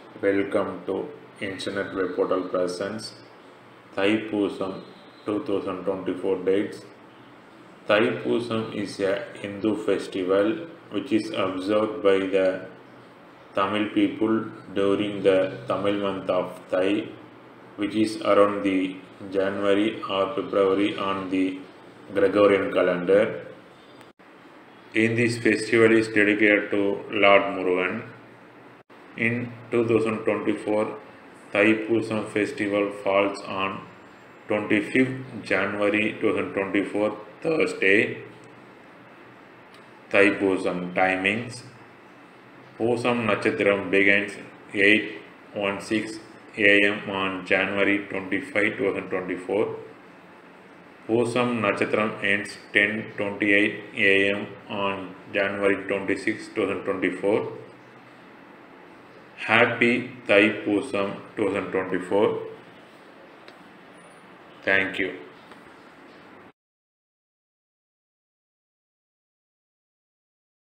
Welcome to Internet Web Portal presents Thaipusam 2024 dates. Thaipusam is a Hindu festival which is observed by the Tamil people during the Tamil month of Thai, which is around the January or February on the Gregorian calendar. In this festival is dedicated to Lord Murugan. In 2024, Thaipusam festival falls on 25th January 2024, Thursday. Thaipusam timings. Poosam Natchatram begins 8:16 am on January 25, 2024. Poosam Natchatram ends 10:28 am on January 26, 2024. Happy Thaipusam 2024. Thank you.